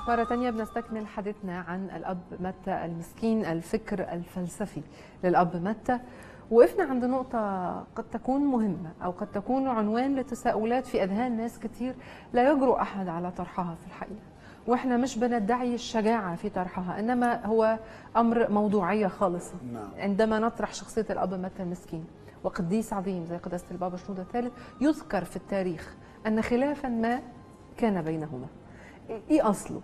مرة تانية بنستكمل حديثنا عن الأب متى المسكين، الفكر الفلسفي للأب متى. وقفنا عند نقطة قد تكون مهمة أو قد تكون عنوان لتساؤلات في أذهان ناس كتير لا يجرؤ أحد على طرحها في الحقيقة، وإحنا مش بندعي الشجاعة في طرحها، إنما هو أمر موضوعية خالصة. عندما نطرح شخصية الأب متى المسكين وقديس عظيم زي قداسة البابا شنودة الثالث، يذكر في التاريخ أن خلافا ما كان بينهما. إيه أصله؟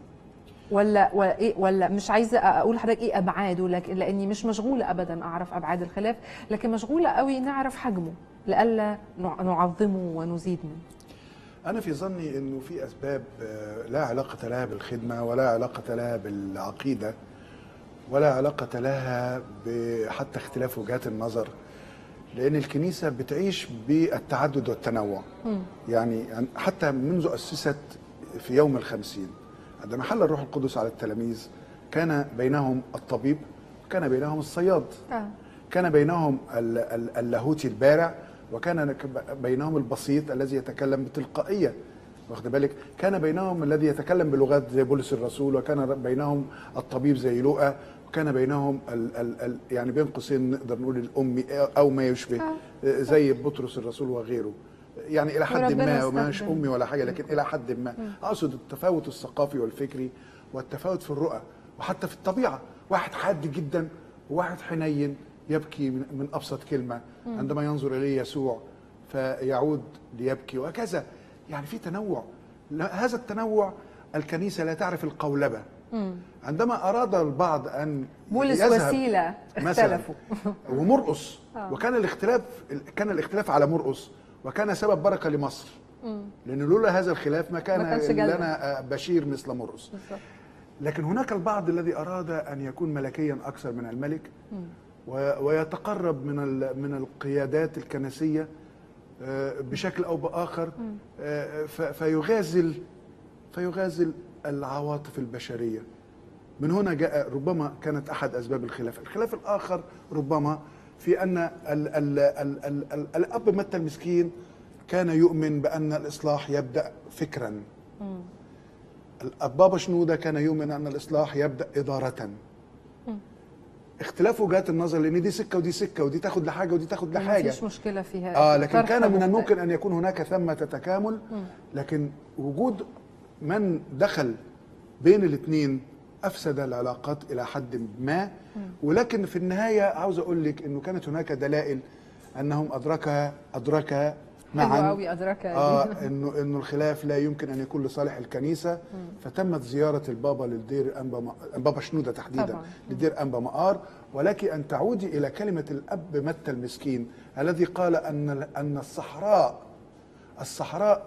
ولا مش عايزه اقول لحضرتك ايه ابعاده، لاني مش مشغوله ابدا اعرف ابعاد الخلاف، لكن مشغوله قوي نعرف حجمه لئلا نعظمه ونزيد منه. انا في ظني انه في اسباب لا علاقه لها بالخدمه ولا علاقه لها بالعقيده ولا علاقه لها بحتى اختلاف وجهات النظر، لان الكنيسه بتعيش بالتعدد والتنوع. يعني حتى منذ اسست في يوم الخمسين عندما حل الروح القدس على التلاميذ كان بينهم الطبيب وكان بينهم الصياد، كان بينهم اللاهوتي البارع وكان بينهم البسيط الذي يتكلم بتلقائية، واخد بالك؟ كان بينهم الذي يتكلم بلغات زي بولس الرسول، وكان بينهم الطبيب زي لوقا، وكان بينهم يعني بين قوسين نقدر نقول الأمي أو ما يشبه زي بطرس الرسول وغيره، يعني إلى حد ما، وماش أمي ولا حاجة لكن إلى حد ما. أقصد التفاوت الثقافي والفكري والتفاوت في الرؤى وحتى في الطبيعة. واحد حاد جدا وواحد حنين يبكي من أبسط كلمة، عندما ينظر إليه يسوع فيعود ليبكي، وهكذا. يعني في تنوع. هذا التنوع الكنيسة لا تعرف القولبة. عندما أراد البعض أن بولس وسيلة اختلفوا ومرقس، وكان الاختلاف على مرقس وكان سبب بركة لمصر، لأن لولا هذا الخلاف ما كان لنا بشير مثل مرقس. لكن هناك البعض الذي أراد أن يكون ملكيا أكثر من الملك ويتقرب من القيادات الكنسية بشكل أو بآخر، فيغازل العواطف البشرية. من هنا جاء ربما كانت أحد أسباب الخلاف. الخلاف الآخر ربما في أن الأب متى المسكين كان يؤمن بأن الإصلاح يبدأ فكرا. البابا شنودة كان يؤمن أن الإصلاح يبدأ إدارة. اختلاف وجهات النظر، لأن دي سكة ودي سكة، ودي تاخد لحاجة ودي تاخد لحاجة، مفيش مشكلة فيها. لكن كان من الممكن أن يكون هناك ثمة تكامل، لكن وجود من دخل بين الاثنين أفسد العلاقات إلى حد ما. ولكن في النهاية عاوز أقول لك أنه كانت هناك دلائل أنهم أدركها معا انه الخلاف لا يمكن ان يكون لصالح الكنيسه. فتمت زياره البابا للدير بابا شنودة تحديدا طبعا لدير انبا مقار. ولك ان تعودي الى كلمه الاب متى المسكين الذي قال ان الصحراء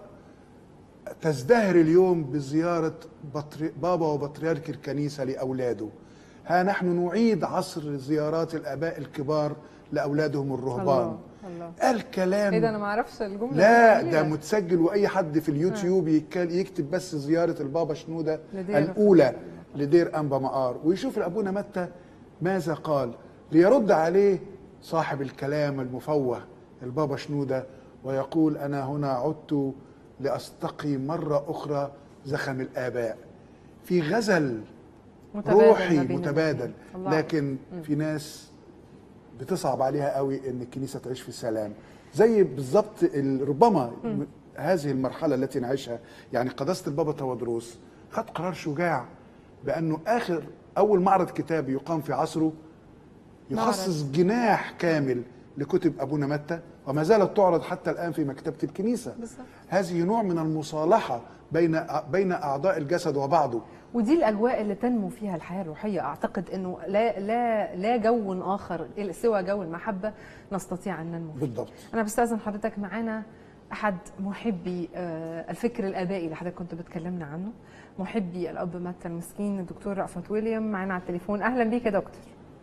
تزدهر اليوم بزياره بابا وبطريرك الكنيسه لاولاده. ها نحن نعيد عصر زيارات الاباء الكبار لاولادهم الرهبان. قال كلام ايه ده؟ انا ما اعرفش الجمله. لا ده متسجل، واي حد في اليوتيوب يكتب بس زياره البابا شنودة الاولى لدير انبا مقار ويشوف الابونا متى ماذا قال، ليرد عليه صاحب الكلام المفوه البابا شنودة ويقول: انا هنا عدت لاستقي مره اخرى زخم الاباء. في غزل روحي متبادل. لكن في ناس بتصعب عليها قوي ان الكنيسه تعيش في سلام، زي بالظبط ربما هذه المرحله التي نعيشها. يعني قداسه البابا تودروس خد قرار شجاع بانه اول معرض كتابي يقام في عصره يخصص جناح كامل لكتب ابونا متى، وما زالت تعرض حتى الان في مكتبه الكنيسه. هذه نوع من المصالحه بين اعضاء الجسد وبعضه، ودي الاجواء اللي تنمو فيها الحياه الروحيه. اعتقد انه لا جو اخر سوى جو المحبه نستطيع ان ننمو فيه. بالضبط. انا بستاذن حضرتك، معانا احد محبي الفكر الابائي اللي حضرتك كنت بتكلمنا عنه، محبي الاب متى المسكين، الدكتور رأفت ويليام، معانا على التليفون. اهلا بيك يا دكتور.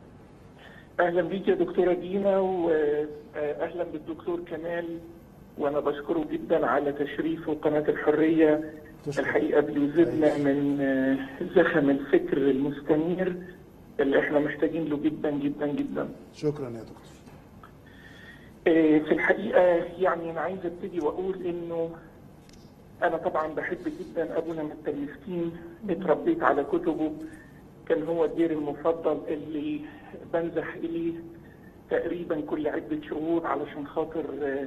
اهلا بيك يا دكتوره دينا، واهلا بالدكتور كمال، وانا بشكره جدا على تشريفه قناه الحريه. الحقيقه بيزيدنا من زخم الفكر المستنير اللي احنا محتاجين له جدا جدا جدا. شكرا يا دكتور. في الحقيقه يعني انا عايز ابتدي واقول انه أنا طبعا بحب جدا أبونا متى المسكين، اتربيت على كتبه، كان هو الدير المفضل اللي بنزح إليه تقريبا كل عدة شهور علشان خاطر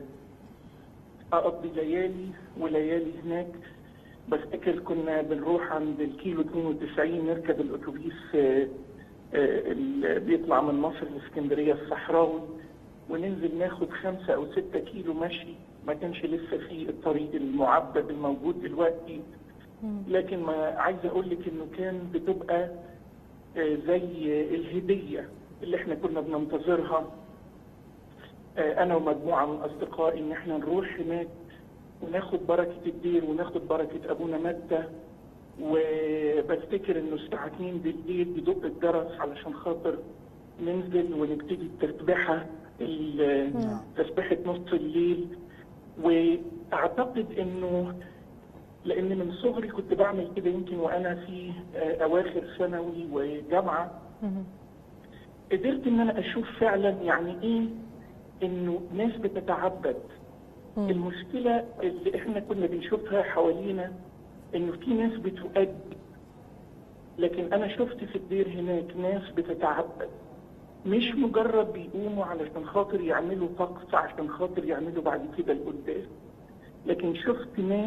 أقضي ليالي وليالي هناك. بفتكر كنا بنروح عند الكيلو 92 نركب الأتوبيس اللي بيطلع من مصر لإسكندرية الصحراوي، وننزل ناخد 5 أو 6 كيلو مشي. ما كانش لسه في الطريق المعبد الموجود دلوقتي، لكن ما عايز أقول لك إنه كان بتبقى زي الهدية اللي احنا كنا بننتظرها أنا ومجموعة من أصدقائي، إن احنا نروح هناك وناخد بركة الدير وناخد بركة أبونا متى. وبفتكر إنه الساعة 2 بالليل بدق الجرس علشان خاطر ننزل ونبتدي التسبيحة، تسبيحة نص الليل. وأعتقد إنه لأن من صغري كنت بعمل كده، يمكن وأنا في أواخر ثانوي وجامعة قدرت إن أنا أشوف فعلا يعني إيه إنه ناس بتتعبد. المشكلة اللي إحنا كنا بنشوفها حوالينا إنه في ناس بتؤدي، لكن أنا شفت في الدير هناك ناس بتتعبد، مش مجرد بيقوموا علشان خاطر يعملوا طقس عشان خاطر يعملوا بعد كده القداس، لكن شفت ناس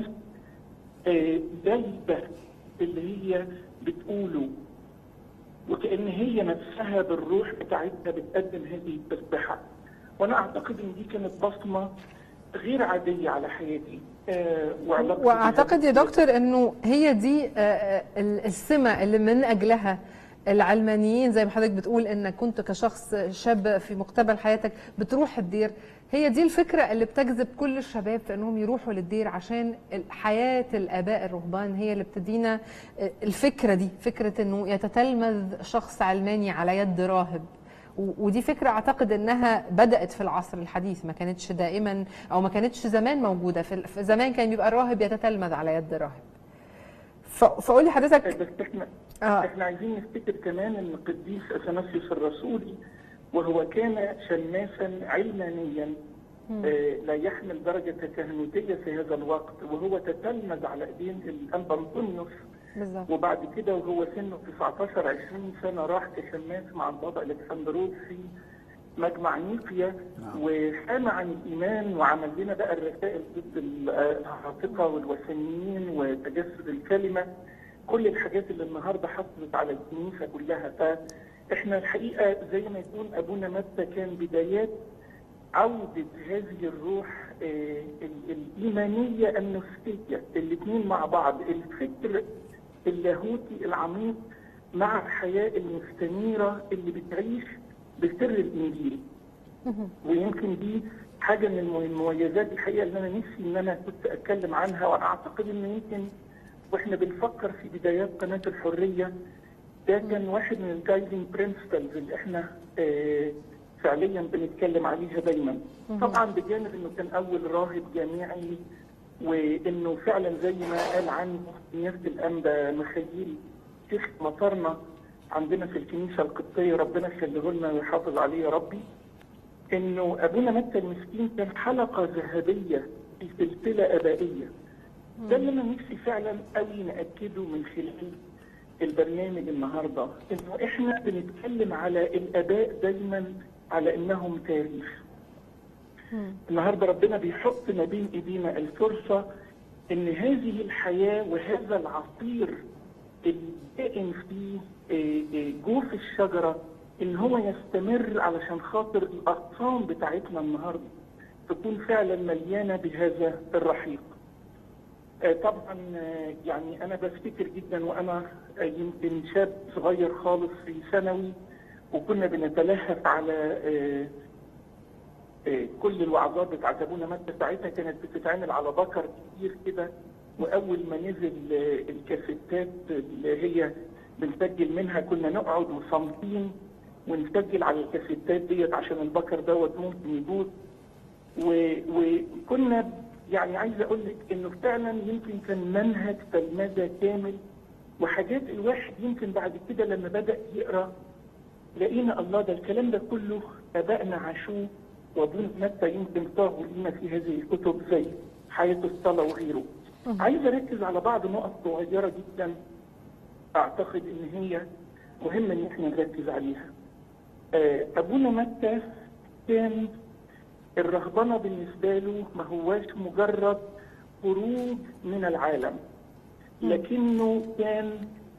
دايبة اللي هي بتقوله، وكأن هي نفسها بالروح بتاعتها بتقدم هذه التسبيحة. وأنا أعتقد إن دي كانت بصمة غير عادية على حياتي وأعتقد يا دكتور إنه هي دي السمة اللي من أجلها العلمانيين زي ما حضرتك بتقول إنك كنت كشخص شاب في مقتبل حياتك بتروح الدير. هي دي الفكرة اللي بتجذب كل الشباب في إنهم يروحوا للدير، عشان حياة الآباء الرهبان هي اللي بتدينا الفكرة دي، فكرة إنه يتتلمذ شخص علماني على يد راهب. ودي فكرة أعتقد أنها بدأت في العصر الحديث، ما كانتش دائما أو ما كانتش زمان موجودة. في زمان كان بيبقى الراهب يتتلمذ على يد راهب. فقول لي حضرتك بس احنا عايزين نفتكر كمان ان القديس اثناسيوس الرسولي وهو كان شماسا علمانيا لا يحمل درجة كهنوتية في هذا الوقت، وهو تتلمذ على ايدين الانبا انطونيوس، وبعد كده وهو سنه 19-20 سنة راح كشماس مع البابا الكسندروس في مجمع نيقيا، وحام عن الإيمان وعمل لنا بقى الرسائل ضد الهراطقة والوثنيين وتجسد الكلمة، كل الحاجات اللي النهاردة حصلت على الكنيسة كلها. فإحنا الحقيقة زي ما يكون أبونا متى كان بدايات عودة هذه الروح الإيمانية النفسية، الاثنين مع بعض، الفكر اللاهوتي العميق مع الحياة المستنيرة اللي بتعيش بسر الإنجيل. ويمكن دي حاجة من المميزات الحقيقة اللي أنا نفسي إن أنا كنت أتكلم عنها، وأنا أعتقد إن يمكن وإحنا بنفكر في بدايات قناة الحرية ده كان واحد من الجايدنج برنسبلز اللي إحنا فعليا بنتكلم عليها دايما. طبعا بجانب إنه كان أول راهب جامعي، وإنه فعلا زي ما قال عنه نيافة الأنبا مخيل شيخ مطرنا عندنا في الكنيسة القبطية، ربنا يخليه لنا ويحافظ عليه يا ربي، إنه أبونا متى المسكين كان حلقة ذهبية في سلسلة آبائية. ده اللي أنا نفسي فعلا قوي نأكده من خلال البرنامج النهاردة، إنه إحنا بنتكلم على الآباء دايما على إنهم تاريخ. النهاردة ربنا بيحط ما بين إيدينا الفرصة إن هذه الحياة وهذا العصير الدائم في جوف الشجرة إن هو يستمر علشان خاطر الأغصان بتاعتنا النهاردة تكون فعلا مليانة بهذا الرحيق. طبعا يعني أنا بفتكر جدا وأنا يمكن شاب صغير خالص في ثانوي، وكنا بنتلهف على كل الوعظات بتاعت أبونا متى. ساعتها كانت بتتعمل على بكر كتير كده، وأول ما نزل الكاسيتات اللي هي بنسجل منها كنا نقعد وصامتين ونسجل على الكاسيتات ديت عشان البكر دوت ممكن يبوظ. وكنا يعني عايز أقول لك إنه فعلا يمكن كان منهج تلمذة كامل، وحاجات الواحد يمكن بعد كده لما بدأ يقرأ لقينا الله ده الكلام ده كله آبائنا عاشوه، وأبونا متى يمكن صاغوا لنا في هذه الكتب زي حياة الصلاة وغيره. عايز اركز على بعض نقط صغيره جدا اعتقد ان هي مهم ان احنا نركز عليها. ابونا متى كان الرهبنه بالنسبه له ما هواش مجرد خروج من العالم، لكنه كان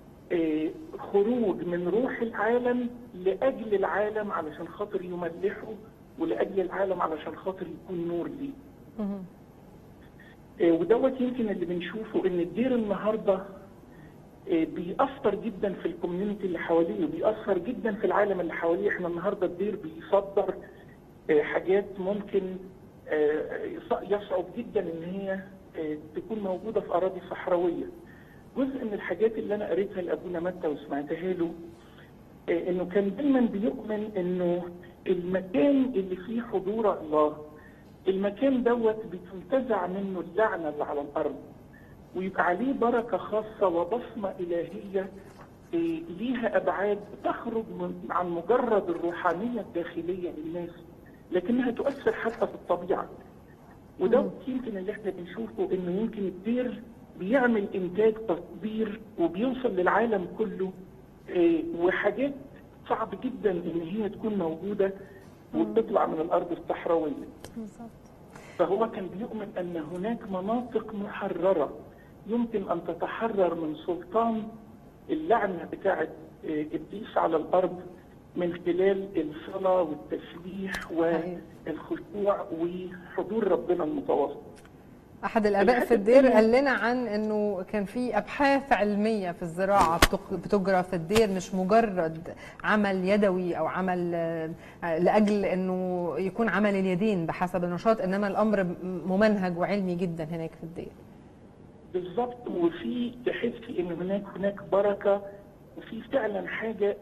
خروج من روح العالم لاجل العالم علشان خاطر يملحه، ولاجل العالم علشان خاطر يكون نور ليه. ودوت يمكن اللي بنشوفه ان الدير النهارده بيأثر جدا في الكوميونتي اللي حواليه، بيأثر جدا في العالم اللي حواليه. احنا النهارده الدير بيصدر حاجات ممكن يصعب جدا ان هي تكون موجوده في اراضي صحراويه. جزء من الحاجات اللي انا قريتها لابونا متى وسمعتها له انه كان دايما بيؤمن انه المكان اللي فيه حضور الله، المكان دوت بتنتزع منه اللعنه اللي على الارض، ويبقى عليه بركه خاصه وبصمه الهيه ليها ابعاد تخرج عن مجرد الروحانيه الداخليه للناس، لكنها تؤثر حتى في الطبيعه. وده يمكن اللي احنا بنشوفه انه يمكن الدير بيعمل انتاج تصدير وبيوصل للعالم كله، وحاجات صعب جدا ان هي تكون موجوده وبتطلع من الارض الصحراويه. فهو كان بيؤمن ان هناك مناطق محرره يمكن ان تتحرر من سلطان اللعنه بتاعه ابليس على الارض من خلال الصلاه والتسبيح والخشوع وحضور ربنا المتواصل. أحد الآباء في الدير قال لنا عن أنه كان في أبحاث علمية في الزراعة بتجرى في الدير، مش مجرد عمل يدوي أو عمل لأجل أنه يكون عمل اليدين بحسب النشاط، إنما الأمر ممنهج وعلمي جدا هناك في الدير. بالضبط، وفي تحسي أن هناك بركة، وفي فعلا حاجة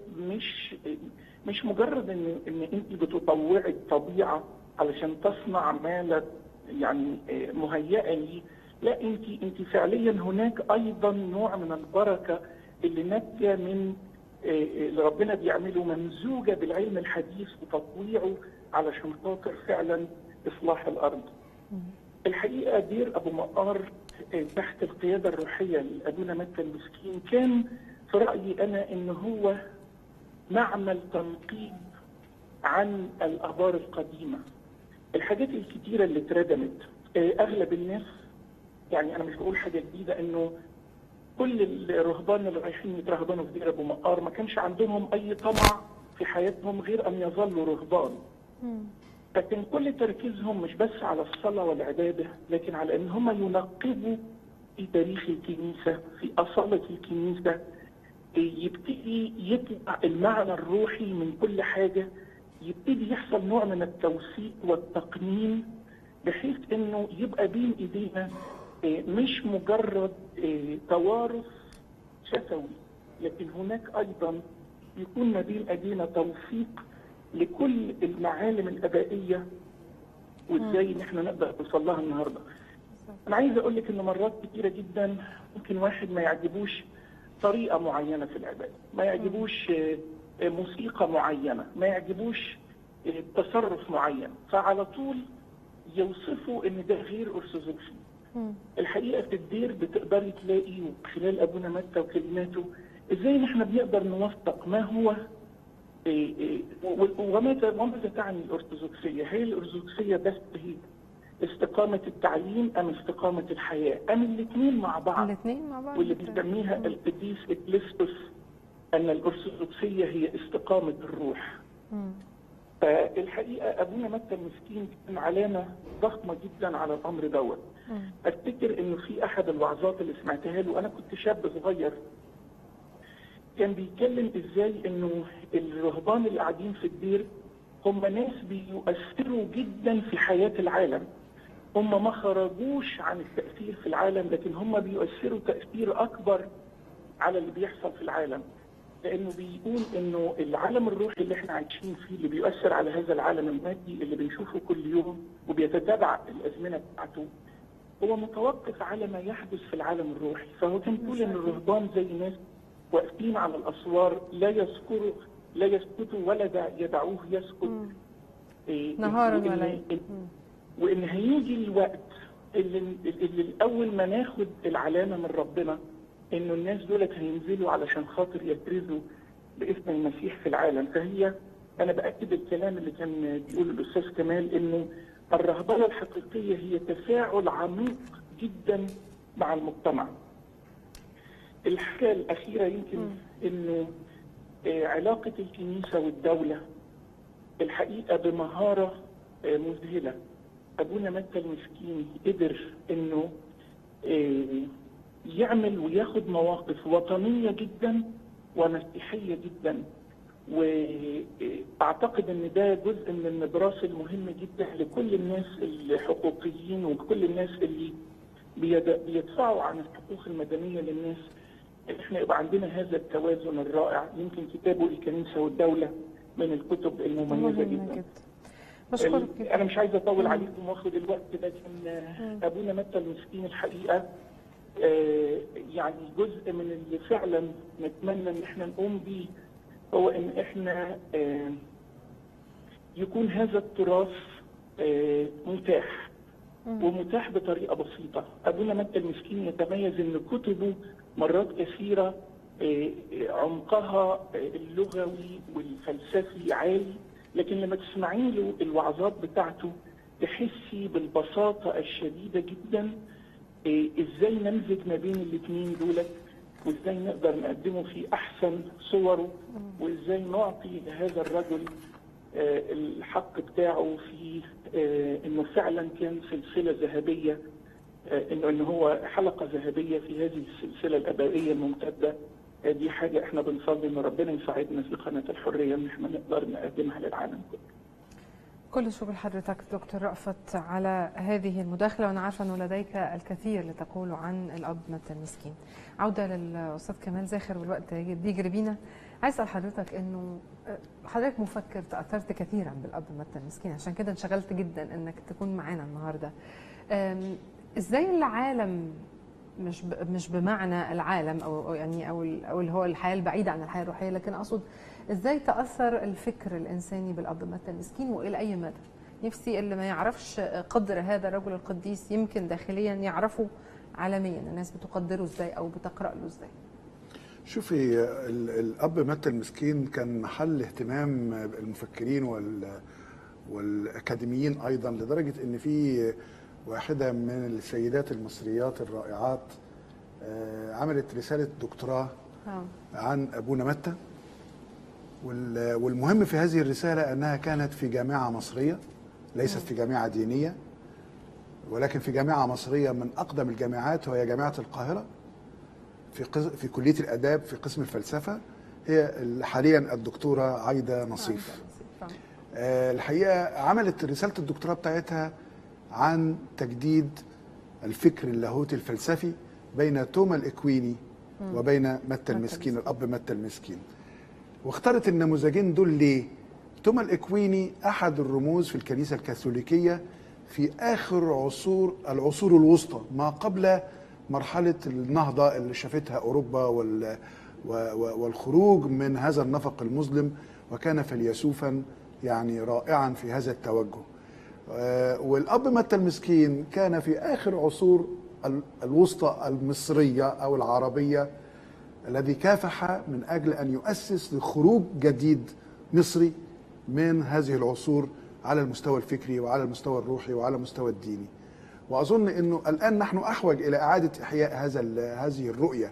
مش مجرد أن أنت بتطوعي الطبيعة علشان تصنع ما يعني مهيئة لي، لا انت فعليا هناك ايضا نوع من البركة اللي ناتجة من اللي ربنا بيعمله ممزوجة بالعلم الحديث وتطويعه علشان خاطر فعلا اصلاح الارض. الحقيقة دير ابو مقار تحت القيادة الروحية لابونا متى المسكين كان في رأيي انا ان هو معمل تنقيب عن الابار القديمة. الحاجات الكتيرة اللي اتردمت، اغلب الناس، يعني انا مش بقول حاجة جديدة، انه كل الرهبان اللي رايحين يترهبنوا في دير ابو مقار ما كانش عندهم اي طمع في حياتهم غير ان يظلوا رهبان. فكان كل تركيزهم مش بس على الصلاة والعبادة، لكن على ان هم ينقبوا في تاريخ الكنيسة، في اصالة الكنيسة، يبتدي يطلع المعنى الروحي من كل حاجة، يبتدي يحصل نوع من التوثيق والتقنين بحيث انه يبقى بين ايدينا مش مجرد توارث شفوي، لكن هناك ايضا يكون ما بين ايدينا توثيق لكل المعالم الابائيه وازاي ان احنا نقدر نوصل لها النهارده. انا عايز اقول لك ان مرات كتيره جدا ممكن واحد ما يعجبوش طريقه معينه في العباده، ما يعجبوش موسيقى معينة، ما يعجبوش تصرف معين، فعلى طول يوصفوا ان ده غير ارثوذكسي. الحقيقة في الدير بتقدري تلاقي خلال ابونا متى وكلماته ازاي احنا بنقدر نوثق ما هو وماذا تعني الارثوذكسية. هي الارثوذكسية بس هي استقامة التعليم ام استقامة الحياة ام الاثنين مع بعض؟ الاثنين مع بعض، واللي بيسميها القديس إكليستوس أن الأرثوذكسية هي استقامة الروح. فالحقيقة أبونا متى المسكين كان علامة ضخمة جدا على الأمر دوت. أفتكر إنه في أحد الوعظات اللي سمعتها له، أنا كنت شاب صغير، كان بيتكلم إزاي إنه الرهبان اللي قاعدين في الدير هم ناس بيؤثروا جدا في حياة العالم. هم ما خرجوش عن التأثير في العالم، لكن هم بيؤثروا تأثير أكبر على اللي بيحصل في العالم، لانه بيقول انه العالم الروحي اللي احنا عايشين فيه اللي بيؤثر على هذا العالم المادي اللي بنشوفه كل يوم وبيتتابع الازمنه بتاعته، هو متوقف على ما يحدث في العالم الروحي. فهو كان بيقول ان الرهبان زي ناس واقفين على الاسوار لا يسكتوا ولا يدعوه يسكت نهارا ولا وان هيجي الوقت اللي اول ما ناخد العلامه من ربنا انه الناس دولت هينزلوا علشان خاطر يكرزوا باسم المسيح في العالم. فهي انا باكد الكلام اللي كان بيقوله الاستاذ كمال، انه الرهبنه الحقيقيه هي تفاعل عميق جدا مع المجتمع. الحاجه الاخيره يمكن انه علاقه الكنيسه والدوله الحقيقه بمهاره مذهله. ابونا متى المسكين قدر انه يعمل وياخد مواقف وطنيه جدا ومسيحيه جدا، واعتقد ان ده جزء من النبراس المهم جدا لكل الناس الحقوقيين وكل الناس اللي بيدفعوا عن الحقوق المدنيه للناس، ان احنا يبقى عندنا هذا التوازن الرائع. يمكن كتابه الكنيسه والدوله من الكتب المميزه جدا. بشكرك جدا. انا مش عايز اطول عليكم واخد الوقت، لكن ابونا متى المسكين الحقيقه يعني جزء من اللي فعلا نتمنى ان احنا نقوم بيه هو ان احنا يكون هذا التراث متاح، ومتاح بطريقه بسيطه. ابونا متى المسكين يتميز ان كتبه مرات كثيره عمقها اللغوي والفلسفي عالي، لكن لما تسمعين له الوعظات بتاعته تحسي بالبساطه الشديده جدا ازاي نمزج ما بين الاثنين دولت، وازاي نقدر نقدمه في احسن صوره، وازاي نعطي لهذا الرجل الحق بتاعه في انه فعلا كان سلسله ذهبيه، انه هو حلقه ذهبيه في هذه السلسله الابائيه الممتده. دي حاجه احنا بنصلي ان ربنا يساعدنا في قناه الحريه ان احنا نقدر نقدمها للعالم كله. كل الشكر لحضرتك دكتور رأفت على هذه المداخلة، وأنا عارفة أنه لديك الكثير لتقوله عن الأب متى المسكين. عودة للأستاذ كمال زاخر والوقت بيجري بينا. عايز أسأل حضرتك أنه حضرتك مفكر تأثرت كثيرا بالأب متى المسكين، عشان كده انشغلت جدا أنك تكون معنا النهاردة. إزاي العالم مش بمعنى العالم أو يعني أو اللي هو الحياة البعيدة عن الحياة الروحية، لكن أقصد ازاي تأثر الفكر الإنساني بالأب متى المسكين وإلى أي مدى؟ نفسي اللي ما يعرفش قدر هذا الرجل القديس يمكن داخليا يعرفه عالميا، الناس بتقدره ازاي أو بتقرأ له ازاي؟ شوفي، الأب متى المسكين كان محل اهتمام المفكرين والأكاديميين أيضا، لدرجة إن في واحدة من السيدات المصريات الرائعات عملت رسالة دكتوراه عن أبونا متى. والمهم في هذه الرسالة أنها كانت في جامعة مصرية، ليست في جامعة دينية، ولكن في جامعة مصرية من أقدم الجامعات، وهي جامعة القاهرة في كلية الآداب في قسم الفلسفة. هي حاليا الدكتورة عايدة نصيف. الحقيقة عملت رسالة الدكتوراه بتاعتها عن تجديد الفكر اللاهوتي الفلسفي بين توما الإكويني وبين متى المسكين، الأب متى المسكين. واختارت النموذجين دول ليه؟ توما الإكويني أحد الرموز في الكنيسة الكاثوليكية في آخر العصور الوسطى، ما قبل مرحلة النهضة اللي شافتها أوروبا والخروج من هذا النفق المظلم، وكان فيلسوفا يعني رائعا في هذا التوجه. والأب متى المسكين كان في آخر عصور الوسطى المصرية أو العربية، الذي كافح من أجل أن يؤسس لخروج جديد مصري من هذه العصور على المستوى الفكري وعلى المستوى الروحي وعلى المستوى الديني. وأظن أنه الآن نحن أحوج إلى إعادة إحياء هذه الرؤية.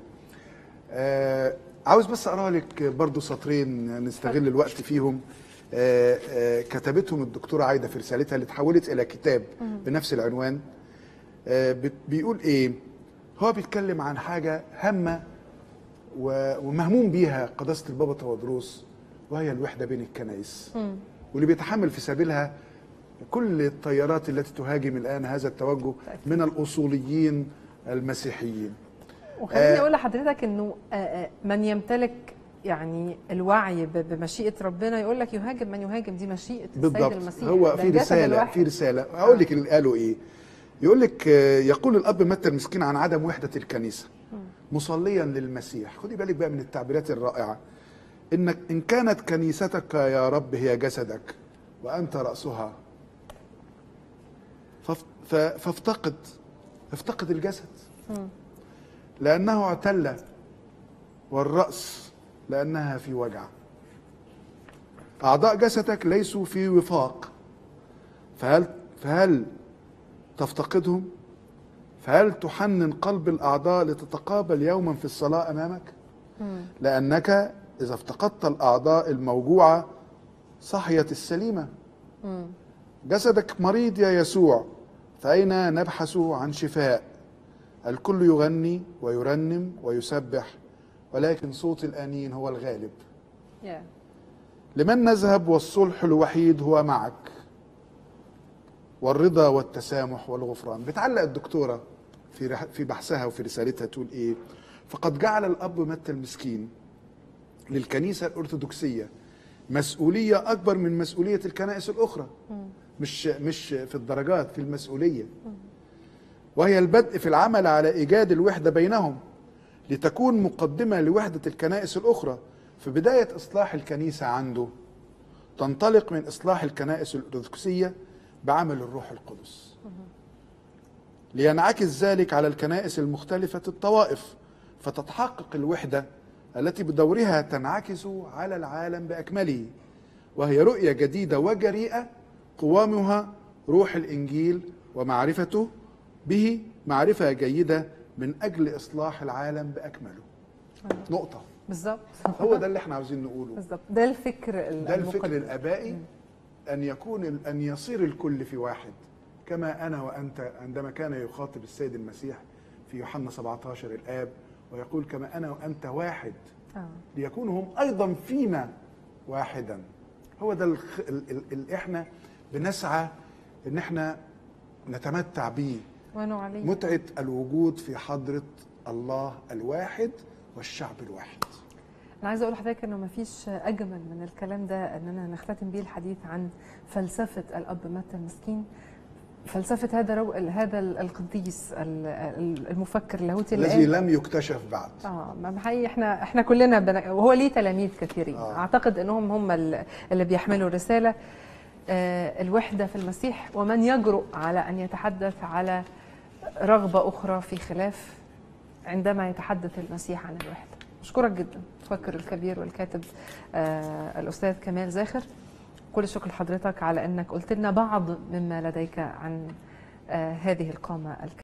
عاوز بس أقرأ لك برضو سطرين نستغل الوقت فيهم، كتبتهم الدكتورة عايدة في رسالتها اللي تحولت إلى كتاب بنفس العنوان. بيقول إيه؟ هو بيتكلم عن حاجة هامة ومهموم بيها قداسة البابا تودروس، وهي الوحدة بين الكنائس، واللي بيتحمل في سبيلها كل التيارات التي تهاجم الآن هذا التوجه من الأصوليين المسيحيين. وخليني أقول لحضرتك أنه من يمتلك يعني الوعي بمشيئة ربنا يقول لك يهاجم من يهاجم، دي مشيئة السيد المسيح. هو في رسالة هقول لك اللي قالوا إيه. يقول لك يقول الأب متى المسكين عن عدم وحدة الكنيسة مصليا للمسيح. خدي بالك بقى من التعبيرات الرائعة. إن كانت كنيستك يا رب هي جسدك وأنت رأسها، فافتقد افتقد الجسد لأنه اعتل، والرأس لأنها في وجع. أعضاء جسدك ليسوا في وفاق، فهل تفتقدهم؟ فهل تحنن قلب الأعضاء لتتقابل يوما في الصلاة أمامك؟ لأنك إذا افتقدت الأعضاء الموجوعة صحيت السليمة. جسدك مريض يا يسوع، فأين نبحث عن شفاء؟ الكل يغني ويرنم ويسبح، ولكن صوت الآنين هو الغالب. لمن نذهب والصلح الوحيد هو معك، والرضا والتسامح والغفران. بتعلق الدكتورة في بحثها وفي رسالتها تقول ايه؟ فقد جعل الأب متى المسكين للكنيسة الأرثوذكسية مسؤولية أكبر من مسؤولية الكنائس الأخرى. مش في الدرجات، في المسؤولية، وهي البدء في العمل على إيجاد الوحدة بينهم لتكون مقدمة لوحدة الكنائس الأخرى. في بداية إصلاح الكنيسة عنده تنطلق من إصلاح الكنائس الأرثوذكسية بعمل الروح القدس، لينعكس ذلك على الكنائس المختلفة الطوائف، فتتحقق الوحدة التي بدورها تنعكس على العالم بأكمله، وهي رؤية جديدة وجريئة قوامها روح الإنجيل ومعرفته به معرفة جيدة من أجل إصلاح العالم بأكمله. نقطة. بالظبط. هو ده اللي احنا عاوزين نقوله. بالظبط. ده الفكر ده الفكر الآبائي، أن يصير الكل في واحد، كما أنا وأنت. عندما كان يخاطب السيد المسيح في يوحنا 17 الآب ويقول كما أنا وأنت واحد، ليكونوا هم أيضا فينا واحدا. هو ده اللي احنا بنسعى ان احنا نتمتع به، متعة الوجود في حضرة الله الواحد والشعب الواحد. أنا عايزة أقول لحضرتك إنه مفيش أجمل من الكلام ده إننا نختتم بيه الحديث عن فلسفة الأب متى المسكين، فلسفة هذا القديس المفكر اللاهوتي الذي لم يكتشف بعد. ما حقيقي احنا كلنا وهو ليه تلاميذ كثيرين. أعتقد إنهم هم اللي بيحملوا رسالة الوحدة في المسيح، ومن يجرؤ على أن يتحدث على رغبة أخرى في خلاف عندما يتحدث المسيح عن الوحدة. أشكرك جدا المفكر الكبير والكاتب الأستاذ كمال زاخر. كل الشكر لحضرتك على أنك قلت لنا بعض مما لديك عن هذه القامة الكبيرة.